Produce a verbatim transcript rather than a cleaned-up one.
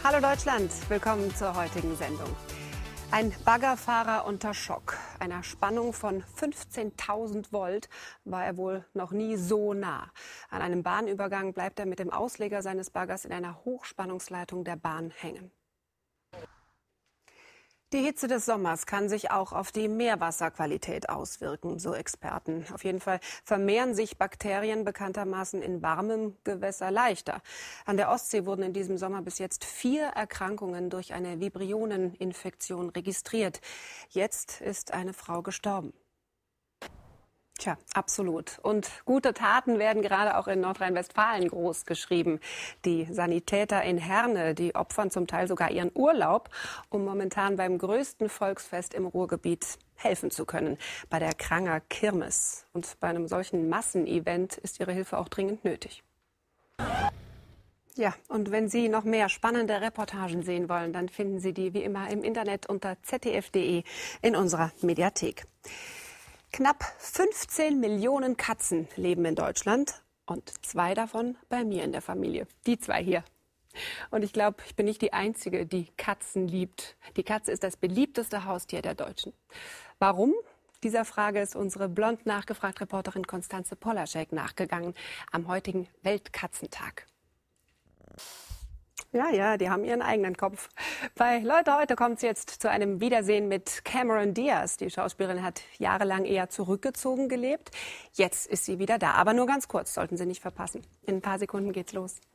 Hallo Deutschland, willkommen zur heutigen Sendung. Ein Baggerfahrer unter Schock. Einer Spannung von fünfzehntausend Volt war er wohl noch nie so nah. An einem Bahnübergang bleibt er mit dem Ausleger seines Baggers in einer Hochspannungsleitung der Bahn hängen. Die Hitze des Sommers kann sich auch auf die Meerwasserqualität auswirken, so Experten. Auf jeden Fall vermehren sich Bakterien bekanntermaßen in warmem Gewässer leichter. An der Ostsee wurden in diesem Sommer bis jetzt vier Erkrankungen durch eine Vibrioneninfektion registriert. Jetzt ist eine Frau gestorben. Tja, absolut. Und gute Taten werden gerade auch in Nordrhein-Westfalen groß geschrieben. Die Sanitäter in Herne, die opfern zum Teil sogar ihren Urlaub, um momentan beim größten Volksfest im Ruhrgebiet helfen zu können, bei der Kranger Kirmes. Und bei einem solchen Massenevent ist ihre Hilfe auch dringend nötig. Ja, und wenn Sie noch mehr spannende Reportagen sehen wollen, dann finden Sie die wie immer im Internet unter z d f punkt d e in unserer Mediathek. Knapp fünfzehn Millionen Katzen leben in Deutschland und zwei davon bei mir in der Familie. Die zwei hier. Und ich glaube, ich bin nicht die Einzige, die Katzen liebt. Die Katze ist das beliebteste Haustier der Deutschen. Warum? Dieser Frage ist unsere blond nachgefragt Reporterin Konstanze Polaschek nachgegangen am heutigen Weltkatzentag. Ja, ja, die haben ihren eigenen Kopf. Bei Leute heute kommt es jetzt zu einem Wiedersehen mit Cameron Diaz. Die Schauspielerin hat jahrelang eher zurückgezogen gelebt. Jetzt ist sie wieder da, aber nur ganz kurz, sollten Sie nicht verpassen. In ein paar Sekunden geht's los.